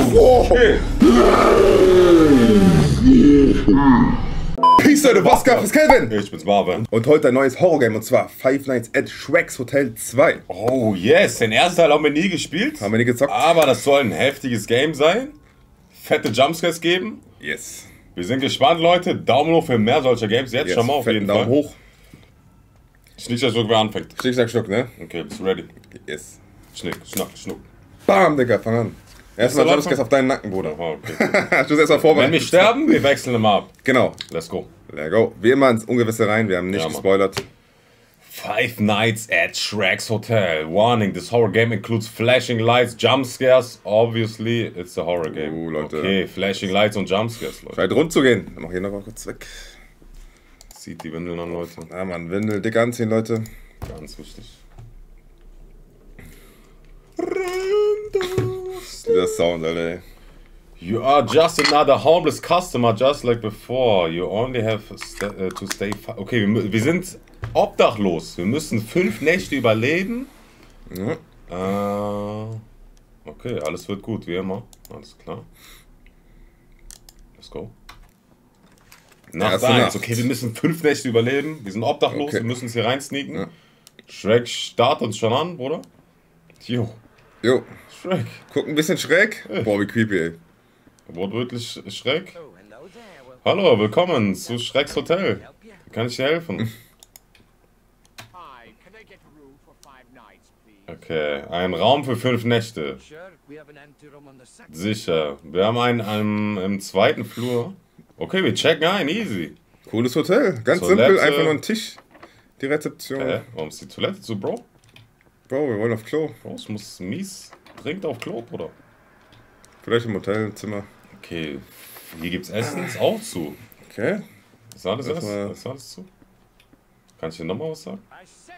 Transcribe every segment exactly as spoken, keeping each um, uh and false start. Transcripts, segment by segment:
Okay. Peace, Leute, was gab es, Kelvin? Ich bin's, Marvin. Und heute ein neues Horrorgame, und zwar Five Nights at Shrek's Hotel zwei. Oh yes, den ersten Teil haben wir nie gespielt. Haben wir nie gezockt. Aber das soll ein heftiges Game sein. Fette Jumpscares geben. Yes. Wir sind gespannt, Leute. Daumen hoch für mehr solcher Games. Jetzt yes. schon mal auf jeden Daumen Fall. hoch. Schnick, schnack, schnuck, wer anfängt. Schnick, schnack, schnuck, ne? Okay, bist du ready? Yes. Schnick, schnack, schnuck. Bam, Digga, fang an. Erstmal Jumpscares auf deinen Nacken, Bruder. Oh, okay. Du bist erstmal vorbereitet. Wenn wir sterben, wir wechseln immer ab. Genau. Let's go. Let's go. Wie immer ins Ungewisse rein, wir haben nicht Ja, gespoilert. Five Nights at Shrek's Hotel. Warning, this horror game includes flashing lights, jump scares. Obviously, it's a horror game. Oh, Leute. Okay, flashing lights und jump scares, Leute. Scheint rund zu gehen. Dann mach hier noch mal kurz weg. Zieht die Windeln an, Leute. Ja, Mann, Windel dick anziehen, Leute. Ganz wichtig. Dieser Sound, Alter, ey. You are just another homeless customer, just like before. You only have st uh, to stay. Okay, wir, wir sind obdachlos. Wir müssen fünf Nächte überleben. Ja. Äh, okay, alles wird gut, wie immer. Alles klar. Let's go. Nacht eins. Okay, wir müssen fünf Nächte überleben. Wir sind obdachlos, Okay. wir müssen uns hier rein sneaken. Ja. Shrek starrt uns schon an, Bruder. Jo. Jo. Shrek. Guck ein bisschen schräg. Boah, wie creepy, ey. Wortwörtlich Schreck. Hallo, willkommen zu Shrek's Hotel. Wie kann ich dir helfen? Okay, ein Raum für fünf Nächte. Sicher. Wir haben einen, einen im zweiten Flur. Okay, wir checken ein, easy. Cooles Hotel. Ganz Toilette. simpel, einfach nur ein Tisch. Die Rezeption. Hä? Warum ist die Toilette zu, Bro? Bro, wir wollen auf Klo. Bro, es muss mies dringend auf Klo, Bruder. Vielleicht im Hotelzimmer. Okay, hier gibt's Essen, ist auch zu. Okay. Ist alles, Lass Essen? mal. Ist alles zu? Kann ich dir nochmal was sagen?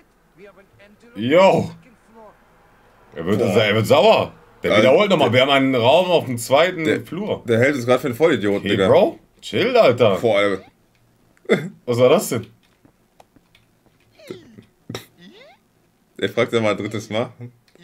Yo! Er wird, Boah. er wird sauer. Der Alter, wiederholt nochmal. der- Wir haben einen Raum auf dem zweiten Der- Flur. Der hält uns gerade für einen Vollidioten, Hey, Digga. Bro, chill, Alter. Boah, Alter. Was war das denn? Er fragt ja mal ein drittes Mal.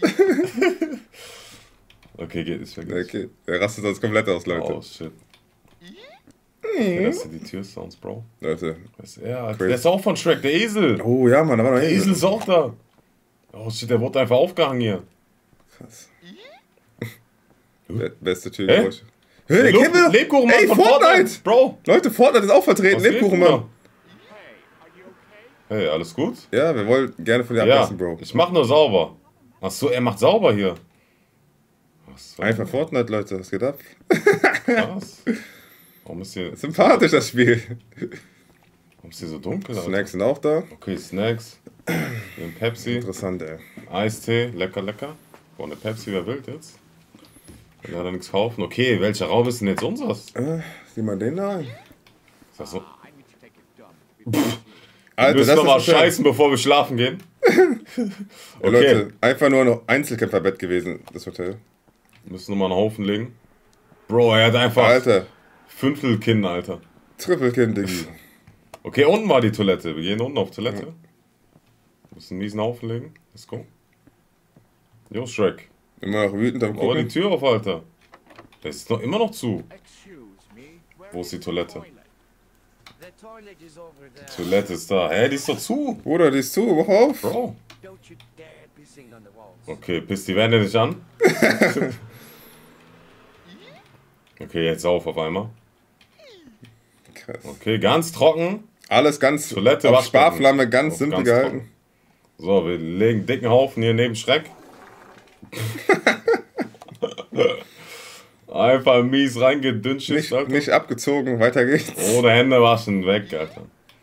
Okay, geht, ich vergesse. Okay. Er rastet uns komplett aus, Leute. Oh, shit. Okay, das sind die Türsounds, Bro. Leute. Was, ja, Crazy. der ist auch von Shrek, der Esel. Oh ja, Mann, da war noch Der ein Esel ist auch da. Oh shit, der wurde einfach aufgehangen hier. Krass. Be- Beste Türgeräusch. Der Hey, Lu- Kippe! Lebkuchenmann Ey, von Fortnite! Bro. Leute, Fortnite ist auch vertreten. Was geht denn Lebkuchenmann. da? Hey, alles gut? Ja, wir wollen gerne von dir Ja, ablassen, Bro. ich mach nur sauber. Achso, er macht sauber hier. Achso, Einfach Fortnite, Leute. Was geht ab? krass. Warum ist hier, Sympathisch, das Spiel. warum ist hier so dunkel? Alter? Snacks sind auch da. Okay, Snacks. Hier ein Pepsi. Interessant, ey. Eistee, lecker, lecker. Boah, eine Pepsi, wer will jetzt? Will leider nichts kaufen. Okay, welcher Raum ist denn jetzt unseres? Äh, sieh mal den da an. Ist das so? Alter, Wir müssen das doch mal ist schön. scheißen, bevor wir schlafen gehen. Ey, Okay, Leute, einfach nur ein Einzelkämpferbett gewesen, das Hotel. wir müssen nochmal einen Haufen legen. Bro, er hat einfach Alter, Fünftelkinn, Alter. Trippelkind, Diggi. Okay, unten war die Toilette. Wir gehen unten auf Toilette. Wir müssen einen miesen Haufen legen. Let's go. Jo, Shrek. Immer noch wütend am Mach mal die Gucken. Tür auf, Alter. Der ist noch immer noch zu. Wo ist die Toilette? Die Toilette ist da. Hä, die ist doch zu. Bruder, die ist zu, mach auf. Bro. Okay, piss die Wände nicht an. Okay, jetzt auf auf einmal. Krass. Okay, ganz trocken. Alles ganz Toilette, auf Waschbecken. Sparflamme, ganz Auf simpel ganz gehalten. trocken. So, wir legen einen dicken Haufen hier neben Schreck. Einfach mies reingedünnscht, Nicht, Alter. nicht abgezogen, weiter geht's. Ohne Hände waschen, weg, Alter.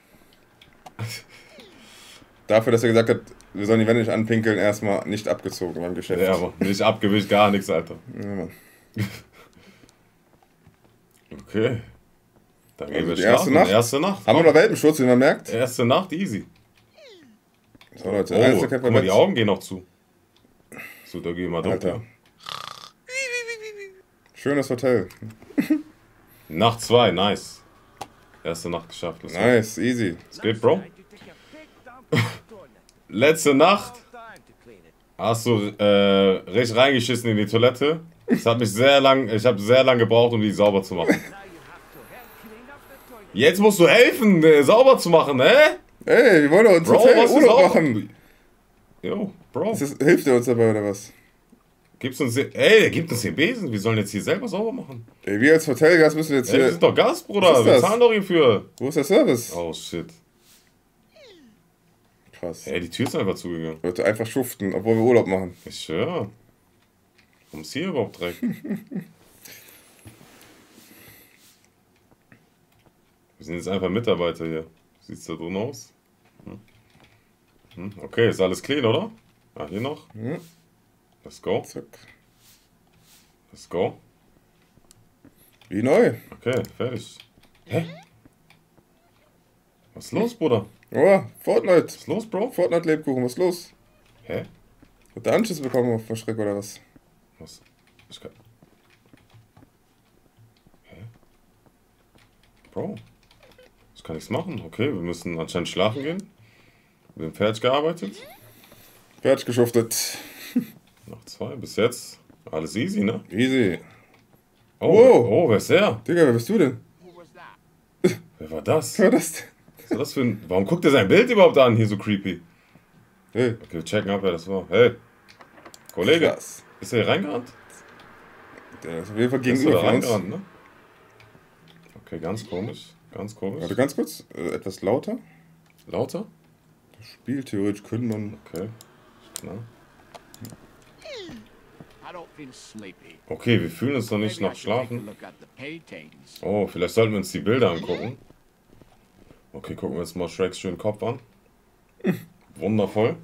Dafür, dass er gesagt hat, wir sollen die Wände nicht anpinkeln, erstmal nicht abgezogen beim Geschäft. Ja, aber nicht abgewischt, gar nichts, Alter. Ja, Mann. Okay. Dann gehen Also wir die erste schlafen. Nacht? Erste Nacht. Haben wir noch Welpenschutz, wie man merkt? Erste Nacht, easy. So, Leute, Oh, guck Einzelkämpfer mal, die mit. Augen gehen noch zu. So, da gehen wir Alter. dunkel. Schönes Hotel. Nacht zwei, nice. Erste Nacht geschafft. Let's go. Nice, easy. Was geht, Bro? Letzte Nacht hast du äh, recht reingeschissen in die Toilette. Es hat mich sehr lang, ich habe sehr lang gebraucht, um die sauber zu machen. Jetzt musst du helfen, äh, sauber zu machen, hä? Ey, wir wollen doch uns Bro, Hotel was ist Urlaub sauber? machen. Jo, Bro. Ist das, hilft ihr uns dabei oder was? Gibt's uns hier, ey, der gibt uns hier Besen. Wir sollen jetzt hier selber sauber machen. Ey, wir als Hotelgast müssen jetzt Ey, wir hier... sind doch Gast, Bruder. Was ist Wir das? zahlen doch hierfür. Wo ist der Service? Oh, shit. Krass. Ey, die Tür ist einfach zugegangen. Leute, einfach schuften, obwohl wir Urlaub machen. Ich schwöre. Warum ist hier überhaupt Dreck? Wir sind jetzt einfach Mitarbeiter hier. Sieht's da drin aus? Hm. Hm. Okay, ist alles clean, oder? Ah, hier noch. Hm. Let's go. Zack. Let's go. Wie neu. Okay, fertig. Hä? Was ist los, Bruder? Oh, Fortnite. Was ist los, Bro? Fortnite-Lebkuchen, was ist los? Hä? Hat der Anschiss bekommen auf Schreck oder was? Was? Ich kann... Hä? Bro? Ich kann nichts machen. Okay, wir müssen anscheinend schlafen gehen. Wir haben fertig gearbeitet. Fertig geschuftet. Noch zwei. Bis jetzt alles easy, ne? Easy. Oh, Wow. oh, wer ist der? Digga, wer bist du denn? Wer war das? Wer war das denn? Was ist das für ein... Warum guckt er sein Bild überhaupt an? Hier so creepy. Hey. Okay, wir checken ab, wer das war. Hey. Kollege. Krass. Ist er hier reingerannt? Der ist auf jeden Fall Ist er gegenüber da von uns. reingerannt, ne? Okay, ganz komisch. Ganz komisch. Warte ganz kurz, äh, etwas lauter. Lauter? Das Spiel theoretisch können man... Okay. Klar. Okay, wir fühlen uns noch nicht nach Schlafen. Oh, vielleicht sollten wir uns die Bilder angucken. Okay, gucken wir uns mal Shreks schönen Kopf an. Wundervoll.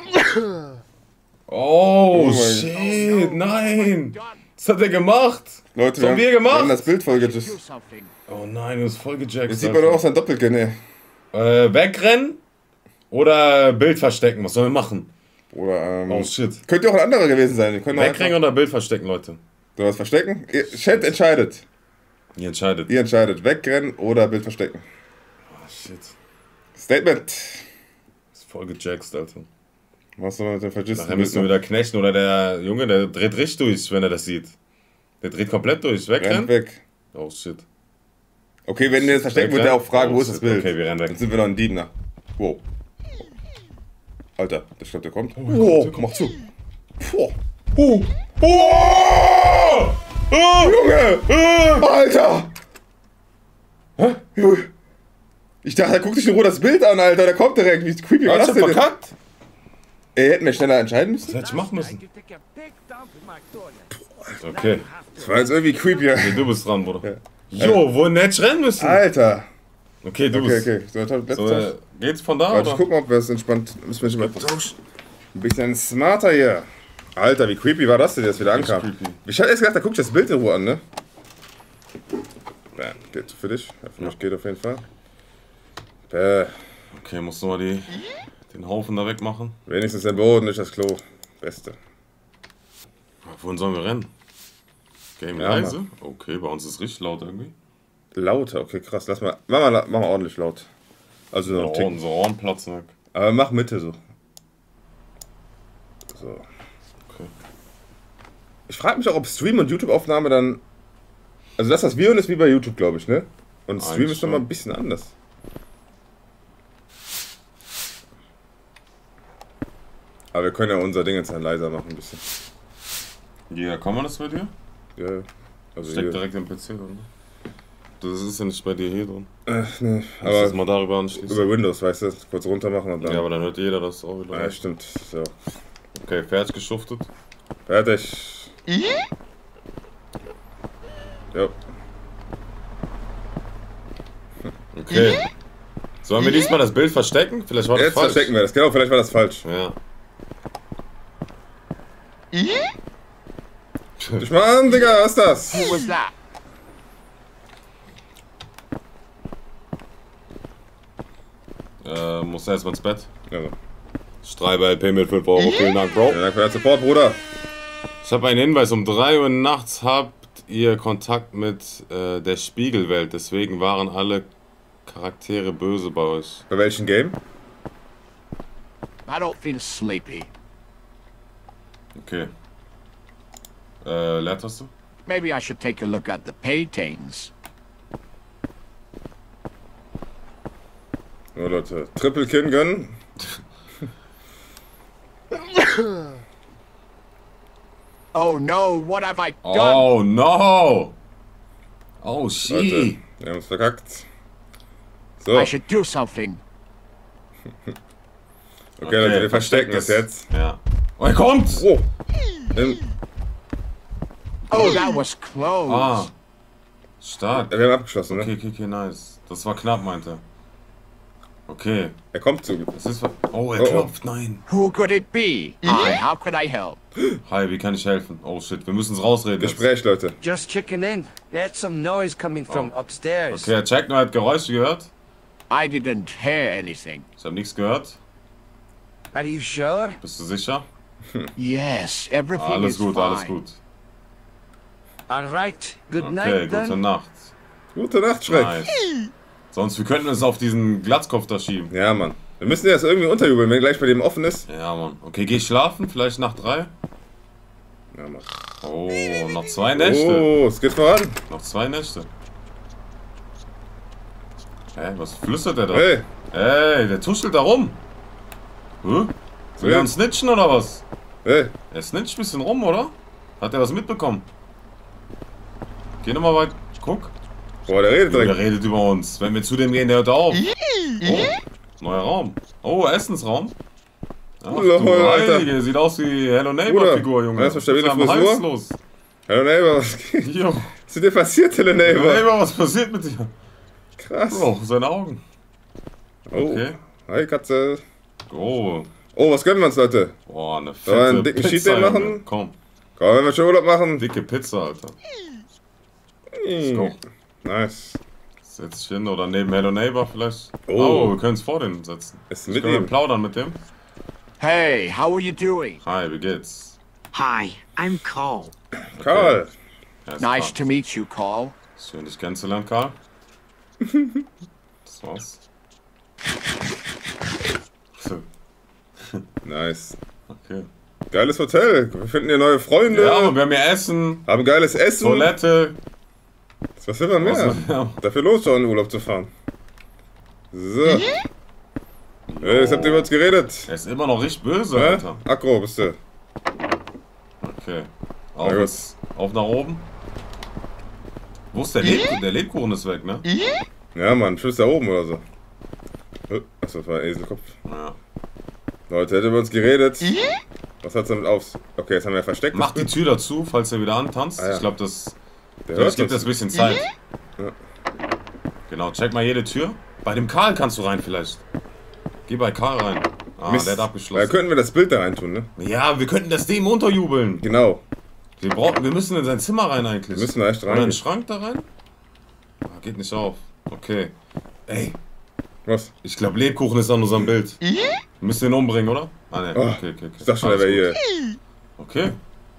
Oh, Oh mein shit, nein! Was hat er gemacht? Leute, Was haben wir wir gemacht? haben das Bild vollgejagt. Oh nein, du bist voll gejackt. Jetzt sieht man doch auch sein Doppelkinn, ey. Äh, wegrennen oder Bild verstecken? Was sollen wir machen? Oder, ähm... Oh shit. Könnte auch ein anderer gewesen sein. Wir können auch Wegrennen einfach- oder Bild verstecken, Leute? Soll was verstecken? Ihr- Chat entscheidet. Ihr entscheidet. Ihr entscheidet. Wegrennen oder Bild verstecken. Oh shit. Statement. Ist voll gejackt, Alter. Was soll man mit dem vergissten Nachher müssen wir wieder knechten oder der Junge, der dreht richtig durch, wenn er das sieht. Der dreht komplett durch. Rennt Wegrennen? weg. Oh shit. Okay, wenn ihr das verstecken, wird er auch fragen, Oh, wo ist das shit. Bild? Okay, wir rennen weg. Dann sind wir noch ein Diener. Wow. Alter, ich glaube, der kommt. Oh, wow, der kommt. mach zu. Puh. Oh! Oh! Oh! Junge! Oh! Alter! Hä? Junge. Ich dachte, er guckt sich in Ruhe das Bild an, Alter. Der kommt direkt. Wie creepy war Hat das schon denn? verkackt? Ey, hätten wir schneller entscheiden Was müssen? hätte ich machen müssen? Okay. Das war jetzt irgendwie creepy. Okay, du bist dran, Bruder. Jo, wohin hätte ich rennen müssen? Alter. Okay, du Okay, bist. okay. So, letzter So, Tausch. äh, geht's von da, Warte, ich oder? guck mal, ob wir es entspannt. Müssen wir nicht mal tauschen. Ein bisschen smarter hier. Alter, wie creepy war das denn, dass wieder Richtig ankam? creepy. Ich hatte erst gedacht, da guckt das Bild in Ruhe an, ne? Ja, geht für dich. Ja, für mich geht auf jeden Fall. Bäh. Okay, musst du mal die, den Haufen da wegmachen. Wenigstens der Boden, nicht das Klo. Beste. Wohin sollen wir rennen? Game Ja, leise? Okay, bei uns ist richtig laut irgendwie. Lauter, okay, krass. Lass mal. Mach mal, mach mal ordentlich laut. Also noch einen Ohren, Tick. so Ohrenplatz weg. Aber mach Mitte so. So. Okay. Ich frage mich auch, ob Stream und YouTube-Aufnahme dann. Also das, was wir hören, ist wie bei YouTube, glaube ich, ne? Und Stream Eigentlich ist nochmal schon. ein bisschen anders. Aber wir können ja unser Ding jetzt dann leiser machen ein bisschen. Ja, kann man das bei dir? Ja, also Steckt hier. direkt im P C drin. ne? Das ist ja nicht bei dir hier drin. Äh, nee, Aber das aber mal darüber anschließen. über Windows, weißt du, kurz runter machen und dann. Ja, aber dann hört jeder das auch wieder. Ja, stimmt. So. Okay, fertig geschuftet. Fertig. Ja. Okay. Sollen wir diesmal das Bild verstecken? Vielleicht war das Jetzt falsch. verstecken wir das. Genau, vielleicht war das falsch. Ja. Schau dich mal an, Digga, was ist das? Who was that? Äh, muss erst mal ins Bett. Also. Streiber L P mit fünf Euro. Vielen Dank, Bro. Ja, danke für den Support, Bruder. Ich habe einen Hinweis. Um drei Uhr nachts habt ihr Kontakt mit äh, der Spiegelwelt. Deswegen waren alle Charaktere böse bei euch. Bei welchem Game? I don't feel sleepy. Okay. Äh, Leertaste? Maybe I should take a look at the paintings. So, Leute, Triple Kin gönnen. Oh no, what have I done? Oh no! Oh shit! Leute, wir haben es verkackt. So. I should do something. Okay, okay, Leute, wir verstecken es jetzt. Ja. Oh, er kommt! Oh! Ähm, Oh, that was close. Ah. Stark. wir haben abgeschlossen, ne? Okay, okay, okay, nice. Das war knapp, meinte er. Okay. Er kommt zu. Das ist... Oh, er Oh, oh. klopft, nein. Who could it be? Hi, how could I help? Hi, wie kann ich helfen? Oh shit, wir müssen es rausreden. jetzt. Gespräch, Leute. Just checking in. There's some noise coming from upstairs. Okay, er checkt nur, er hat Geräusche gehört. I didn't hear anything. Ich habe nichts gehört. Are you sure? Bist du sicher? Yes, everything Alles is gut, fine. alles gut. All right. Good Okay, night gute then. Nacht. Gute Nacht, Schreck. Nice. Sonst, wir könnten es auf diesen Glatzkopf da schieben. Ja, Mann. Wir müssen das irgendwie unterjubeln, wenn gleich bei dem offen ist. Ja, Mann. Okay, geh schlafen, vielleicht nach drei. Ja, Mann. Oh, noch zwei Nächte. Oh, es geht voran. Noch zwei Nächte. Hä, was flüstert der da? Hey, Ey, der tuschelt da rum. Hä? Will er uns snitchen oder was? hey. Er snitcht ein bisschen rum, oder? Hat er was mitbekommen? Geh nochmal weit. Guck. Boah, der redet Der direkt. redet über uns. Wenn wir zu dem gehen, der hört auf. Oh, neuer Raum. Oh, Essensraum. Ach, Lol, du Alter. Heilige, sieht aus wie Hello Neighbor Bruder, Figur, Junge. erstmal stabile Was ist am Frisur. Hals los? Hallo Neighbor, was geht? Jo. Was ist dir passiert, Hello Hello Neighbor? Neighbor, was passiert mit dir? Krass. Bro, seine Augen. Oh. Okay. Hi, Katze. Oh. Oh, was gönnen wir uns, Leute? Boah, eine Sollen wir fette einen dicken Pizza, Cheat Day Junge. machen? Komm, Komm, wenn wir schon Urlaub machen. dicke Pizza, Alter. Let's go. Nice. Setz dich hin oder neben Hello Neighbor vielleicht. Oh. Oh, wir können es vor den setzen. Ist Ich mit können wir ihm. plaudern mit dem. Hey, how are you doing? Hi, wie geht's? Hi, I'm Cole. Karl. Ja, ist Nice klar. to meet you, Carl. Schön, dich kennenzulernen, Karl. Das war's. So, Nice. okay. Geiles Hotel. Wir finden hier neue Freunde. Ja, und wir haben hier Essen, Haben geiles Essen. Toilette. Was will man mehr? Was- ja. Dafür los, schon in den Urlaub zu fahren. So. Hey, jetzt habt ihr über uns geredet. Er ist immer noch richtig böse, Hä? Alter. Aggro, bist du. Okay. Auf, Na gut. jetzt, auf nach oben. Wo ist der Lebkuchen? Der Lebkuchen ist weg, ne? Ja, Mann, Tschüss da oben oder so. Oh, achso, das war ein Eselkopf. Ja. Leute, hätte über uns geredet. Was hat's damit auf? Okay, jetzt haben wir versteckt. Mach die Tür dazu, falls er wieder antanzt. Ah, ja. Ich glaube, das, Der das hört gibt uns. das ein bisschen Zeit. Ja. Genau, check mal jede Tür. Bei dem Karl kannst du rein vielleicht. Geh bei Karl rein. Ah, Mist. der hat Da abgeschlossen. könnten wir das Bild da rein tun, ne? Ja, wir könnten das dem unterjubeln. Genau. Wir, brauchen, wir müssen in sein Zimmer rein eigentlich. Wir müssen da echt Oder in den rein. Schrank da rein? Ah, geht nicht auf. Okay. Ey, Was? ich glaube Lebkuchen ist an unserem Bild. Wir müssen ihn umbringen, oder? Ah ne, Oh, okay, okay, okay. Ich dachte schon, er Alles wäre gut. hier. Okay.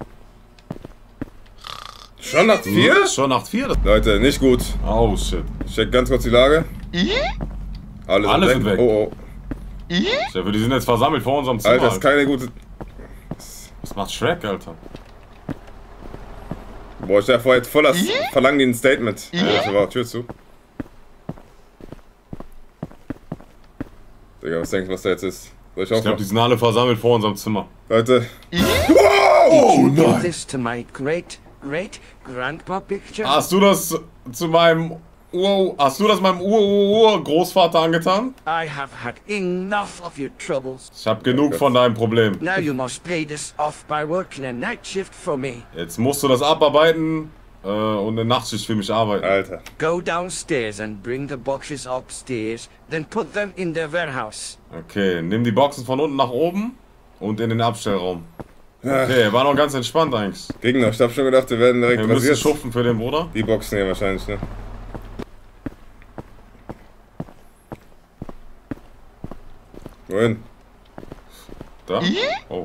Schon nach vier? Schon nach vier? Leute, nicht gut. Oh shit. Ich check ganz kurz die Lage. Alle, Alle sind weg. Oh, oh. Ich glaube, die sind jetzt versammelt vor unserem Zimmer. Alter, das ist keine gute... Was macht Shrek, Alter? Boah, ich dachte vorher jetzt voll das... Verlangen die ein Statement. Ja, das war Tür zu. Digga, was denkst du, was da jetzt ist? Soll ich Ich glaube, die aufmachen? sind alle versammelt vor unserem Zimmer. Leute. Oh Give this to my great great grandpa picture. Hast du das zu meinem Ur... Hast du das meinem Ur-Ur-Großvater angetan? I have had enough of your troubles. Ich habe genug von deinem Problem. Now you must pay this off by working a night shift for me. Jetzt musst du das abarbeiten äh, und eine Nachtschicht für mich arbeiten. Alter. Go downstairs and bring the boxes upstairs, then put them in the warehouse. Okay, nimm die Boxen von unten nach oben und in den Abstellraum. Okay, war noch ganz entspannt eigentlich. Gegner, ich hab schon gedacht, wir werden direkt Wir müssen rasiert. schuften für den Bruder. Die Boxen hier wahrscheinlich, ne? Wohin? Da? Oh.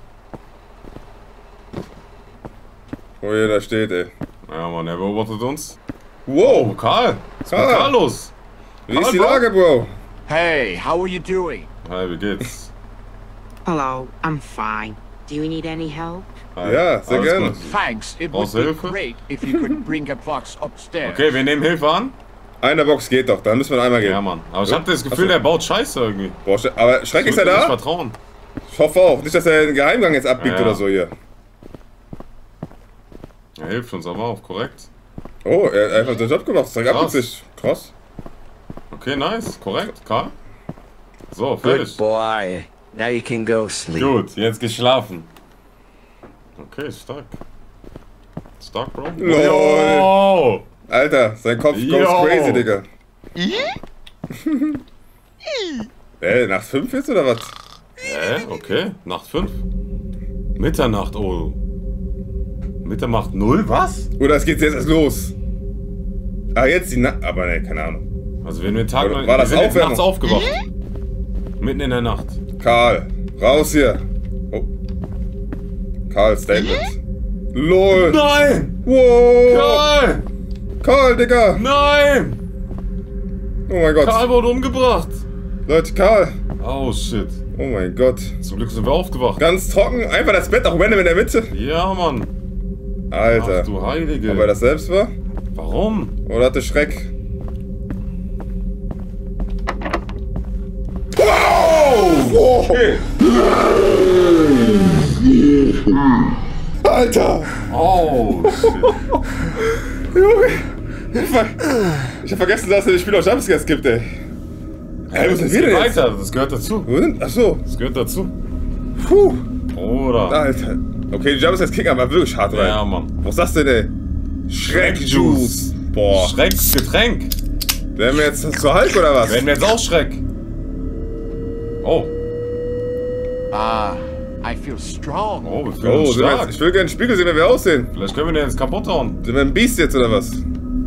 Wo hier da steht, ey. Ja, Mann, er beobachtet uns. Oh, Wow! Karl! Was ist mit Karl. Karl los? Wie ist die Bro. Lage, Bro? Hey, how are you doing? Hi, wie geht's? Hello, I'm fine. Do you need any help? Hi. Ja, sehr Alles gerne. gut. Thanks. It would Brauchst du be Hilfe? great if you could bring a box upstairs. Okay, wir nehmen Hilfe an. Eine Box geht doch, dann müssen wir einmal gehen. Ja, Mann. Aber ich Ja? hab das Gefühl, Achso. der baut Scheiße irgendwie. Boah, aber Schreck Ich ist er würde nicht da? vertrauen. Ich hoffe auch. Nicht, dass er den Geheimgang jetzt abbiegt Ja, ja. oder so hier. Er hilft uns aber auch, korrekt. Oh, er hat einfach den Job gemacht. Zeig ab Krass. mit sich. Krass. Okay, nice, korrekt, Karl. So, Good fertig. boy. Now you can go sleep. Gut, jetzt geschlafen. Okay, stark. Stark, Bro. Lol. Yo! Alter, sein Kopf goes Yo. crazy, Digga. Ey, nach fünf jetzt oder was? Hä? Okay, Nacht fünf. Mitternacht, oh. Mitternacht null, was? Oder es geht jetzt erst los. Ah, jetzt die Nacht. Aber ne, keine Ahnung. Also wenn wir den Tag Oder noch... war wir das sind jetzt Aufwärmung? nachts aufgewacht. Mitten in der Nacht. Karl, raus hier. Oh. Karl, Statement. LOL. Nein! Wow. Karl! Karl, Digga. Nein! Oh mein Gott. Karl wurde umgebracht. Leute, Karl. Oh shit. Oh mein Gott. Zum Glück sind wir aufgewacht. Ganz trocken. Einfach das Bett, auch random in der Mitte. Ja, Mann. Alter. Ach du Heilige. Ob er das selbst war? Warum? Oder hatte Schreck? Wow! Okay. Alter! Oh shit. Junge! Ich hab vergessen, dass er das Spiel auch Jumpscares gibt, ey. Ey, wo sind Es wir geht denn jetzt? weiter, das gehört dazu. Wo sind? Achso. Das gehört dazu. Puh. Oder? Alter. Okay, die Jumpscares kicken aber wirklich hart rein. Ja, Mann. Was ist das denn, ey? Schreckjuice. Boah. Schrecksgetränk. Werden wir jetzt zu Hulk oder was? Werden wir jetzt auch Schreck? Oh. Ah, I feel strong. Oh, wir fühlen Oh, uns sind wir stark. jetzt, ich will gerne einen Spiegel sehen, wie wir aussehen. Vielleicht können wir den jetzt kaputt hauen. Sind wir ein Biest jetzt oder was?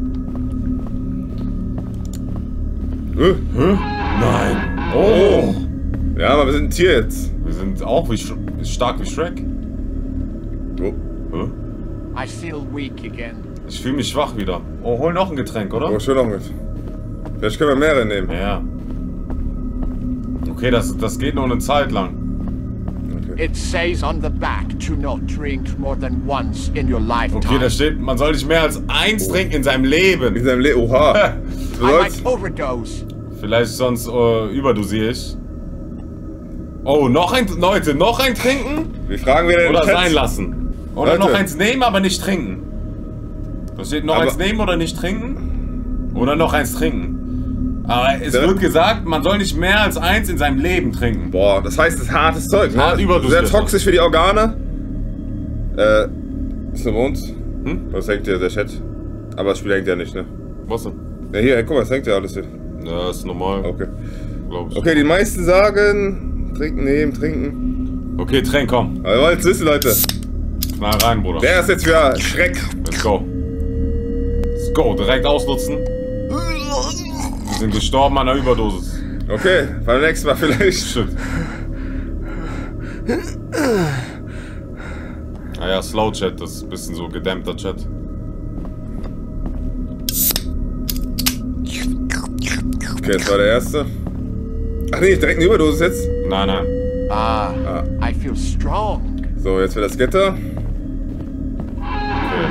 Äh, Hä? Nein. Oh. Ja, aber wir sind ein Tier jetzt. Wir sind auch wie Sch stark wie Shrek. Oh, Hä? I feel weak again. Ich fühle mich schwach wieder. Oh, hol noch ein Getränk, oder? oh schön noch mit. Vielleicht können wir mehrere nehmen. Ja. Okay, das, das geht nur eine Zeit lang. It says on the back to not drink more than once in your lifetime. Okay, da steht, man soll nicht mehr als eins trinken in seinem In Leben. seinem Leben. Oha. I Was might soll's? overdose. Vielleicht sonst äh, überdosiere ich. Oh, noch ein, Leute, noch ein trinken? Wir fragen wieder den Oder Chat. sein lassen. Oder Leute. noch eins nehmen, aber nicht trinken. Da steht noch Aber- eins nehmen oder nicht trinken. Oder noch eins trinken. Aber es Ja. wird gesagt, man soll nicht mehr als eins in seinem Leben trinken. Boah, das heißt, das ist hartes Zeug, ne? Hart überdosiert. Sehr toxisch für die Organe. Äh, ist nur bei uns? Hm? Das hängt ja der Chat. Aber das Spiel hängt ja nicht, ne? Was denn? Ja, hier, guck mal, das hängt ja alles hier. Ja, ist normal, Okay. glaub ich. Okay, die meisten sagen, trinken, nehmen, trinken. Okay, Tränk, komm. Aber wir wollen es wissen, Leute. Knall rein, Bruder. Der ist jetzt für Schreck. Let's go. Let's go, direkt ausnutzen. Wir sind gestorben an einer Überdosis. Okay, beim nächsten Mal vielleicht. Shit. Naja, Slow Chat, das ist ein bisschen so gedämmter Chat. Okay, das war der erste. Ach nee, direkt eine Überdosis jetzt. Nein, nein. Ah, Ah. I feel strong. So, jetzt wird das Gitter. Okay.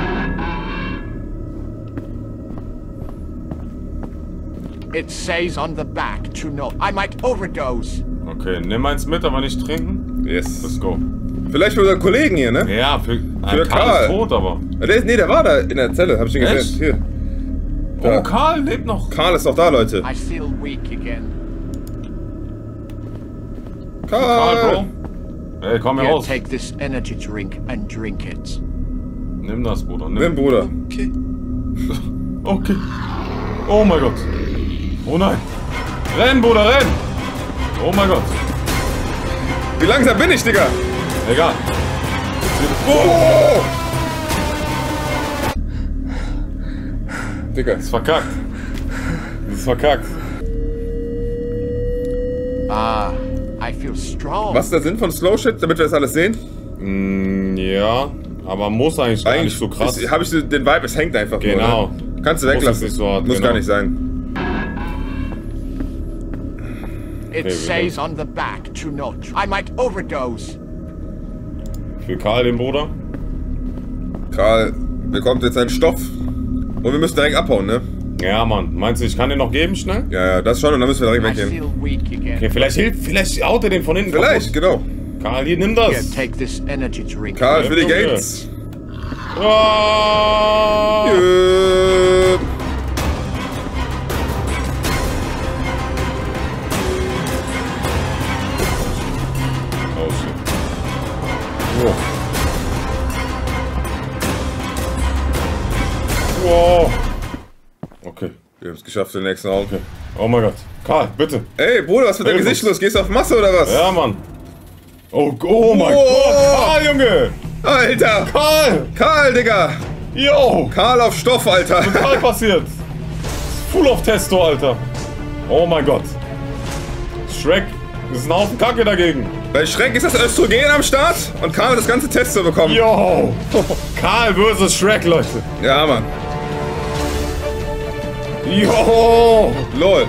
It says on the back to not. I might overdose. Okay, nimm eins mit, aber nicht trinken. Yes. Let's go. Vielleicht für unseren Kollegen hier, ne? Ja, für, Für Karl Karl. ist tot, aber. Ah, Der ist, nee, der war da in der Zelle, hab ich ihn Echt? gesehen. Hier. Oh, Da. Karl lebt noch. Karl ist doch da, Leute. I feel weak again. Karl, Karl! Bro. Ey, komm hier Here, raus. take this energy drink and drink it. Nimm das, Bruder. Nimm. Nimm, Bruder. Okay. Okay. Oh mein Gott. Oh nein. Renn, Bruder, renn. Oh mein Gott. Wie langsam bin ich, Digga? Egal. Oh! Digga. Das ist verkackt. Das ist verkackt. Ah, I feel strong. Was ist der Sinn von Slow Shit, damit wir das alles sehen? Mm, ja, aber muss eigentlich gar nicht so krass. Habe ich so den Vibe, es hängt einfach Genau. nur. Ne? Kannst du Muss weglassen. jetzt nicht so hart, Muss genau. gar nicht sein. It Okay, says on the back to not. I might overdose. Für Karl, den Bruder. Karl bekommt jetzt einen Stoff. Und wir müssen direkt abhauen, ne? Ja, Mann. Meinst du, ich kann den noch geben, schnell? Ja, ja, das schon und dann müssen wir direkt I weggehen. feel weak again. Okay, vielleicht hilft, vielleicht haut er den von hinten Vielleicht, kaputt. genau. Karl, hier, nimm Here, das. take this energy drink. Karl, für die Junge. Gates. Ah! Äh, Oh, shit. Wow. Wow. Okay. Wir haben es geschafft, den nächsten Raum. Okay. Oh mein Gott. Karl, bitte. Ey, Bruder, was mit deinem Hilf Gesicht uns. los? Gehst du auf Masse oder was? Ja, Mann. Oh, oh mein Wow. Gott. Karl, Junge. Alter! Karl. Karl, Digga! Yo. Karl auf Stoff, Alter! Karl passiert. Full of Testo, Alter. Oh mein Gott. Shrek. Das ist ein Haufen Kacke dagegen. Bei Schreck ist das Östrogen am Start und Karl hat das ganze Testo bekommen. Yo. Karl versus Shrek, Leute. Ja, Mann. Yo. Lol.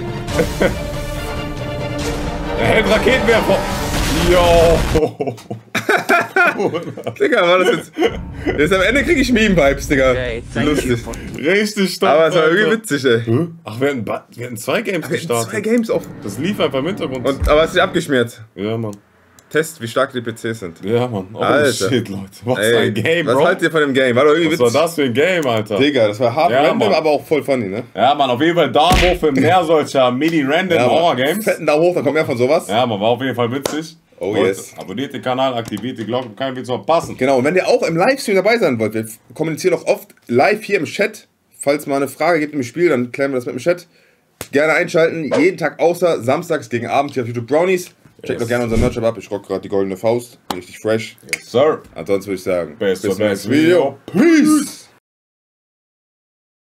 Er hält Raketenwerfer. Yo. Digga, war das jetzt... Jetzt am Ende krieg ich Meme-Vibes, Digga. Okay, thank you Lustig. for Richtig stark. Aber es war irgendwie Alter. witzig, ey. Hä? Ach, wir hatten, ba- wir hatten zwei Games Wir hatten gestartet. zwei Games auf. Das lief einfach im Hintergrund. Und, aber es ist nicht abgeschmiert. Ja, Mann. Test, wie stark die P Cs sind. Ja, Mann. Oh, Alter. shit, Leute. Was Ey, ein Game, was Bro. haltet ihr von dem Game? War doch irgendwie Was war witzig. das für ein Game, Alter? Digga, das war hart Ja, random, Mann. aber auch voll funny, ne? Ja, Mann, auf jeden Fall Daumen hoch für mehr solcher mini-random Ja, Mann. Horror-Games. Fetten Daumen hoch, dann kommt mehr von sowas. Ja, man, war auf jeden Fall witzig. Oh, Leute, yes. Abonniert den Kanal, aktiviert die Glocke, kein Video zu verpassen. Genau, und wenn ihr auch im Livestream dabei sein wollt, wir kommunizieren auch oft live hier im Chat. Falls mal eine Frage gibt im Spiel, dann klären wir das mit dem Chat. Gerne einschalten, jeden Tag außer samstags gegen Abend hier auf YouTube Brownies. Checkt Yes. doch gerne unser Merch ab, ich rock gerade die goldene Faust. Richtig fresh. Yes, sir. Ansonsten würde ich sagen, Bis zum zum nächsten Video. Peace!